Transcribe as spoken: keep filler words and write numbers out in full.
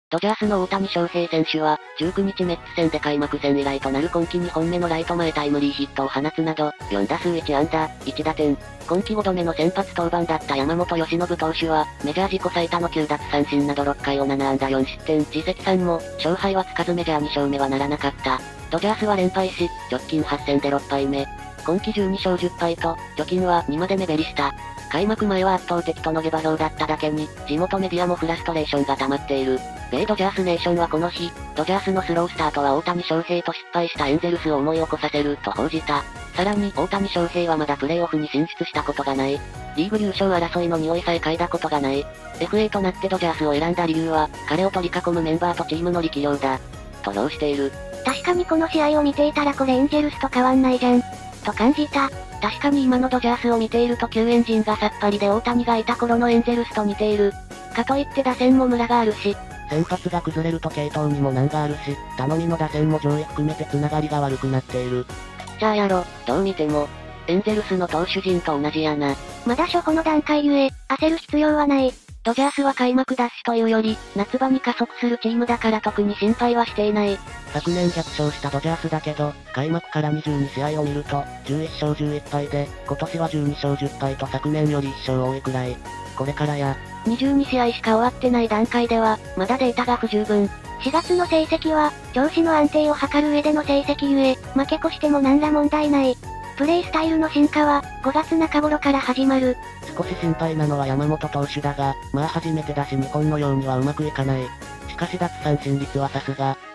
ドジャースの大谷翔平選手は、じゅうくにちメッツ戦で開幕戦以来となる今季にほんめのライト前タイムリーヒットを放つなど、よんだすういちあんだ、いちだてん。今季ごどめの先発登板だった山本由伸投手は、メジャー自己最多のきゅうだつさんしんなどろっかいをななあんだよんしってん、自責さんも、勝敗はつかずメジャーにしょうめはならなかった。ドジャースは連敗し、直近はちせんでろっぱいめ。今季じゅうにしょうじゅっぱいと、貯金はにまで目減りした。開幕前は圧倒的との下馬評だっただけに、地元メディアもフラストレーションが溜まっている。米ドジャースネーションはこの日、ドジャースのスロースタートは大谷翔平と失敗したエンゼルスを思い起こさせると報じた。さらに大谷翔平はまだプレーオフに進出したことがない。リーグ優勝争いの匂いさえ嗅いだことがない。エフエー となってドジャースを選んだ理由は、彼を取り囲むメンバーとチームの力量だ。と評している。 確かにこの試合を見ていたらこれエンジェルスと変わんないじゃん。と感じた。 確かに今のドジャースを見ていると救援陣がさっぱりで大谷がいた頃のエンゼルスと似ている。かといって打線もムラがあるし。先発が崩れると系統にも難があるし、頼みの打線も上位含めて繋がりが悪くなっている。ピッチャーやろ、どう見ても。エンゼルスの投手陣と同じやな。 まだ初歩の段階ゆえ、焦る必要はない。 ドジャースは開幕ダッシュというより、夏場に加速するチームだから特に心配はしていない。昨年逆勝したドジャースだけど、開幕からにじゅうにしあいを見ると、じゅういっしょうじゅういっぱいで、今年はじゅうにしょうじゅっぱいと昨年よりいっしょう多いくらい。これからや。 にじゅうにしあいしか終わってない段階では、まだデータが不十分。しがつの成績は、調子の安定を図る上での成績ゆえ、負け越しても何ら問題ない。プレイスタイルの進化は、ごがつなか頃から始まる。 少し心配なのは山本投手だが、まあ初めてだし日本のようにはうまくいかない。しかし奪三振率はさすが、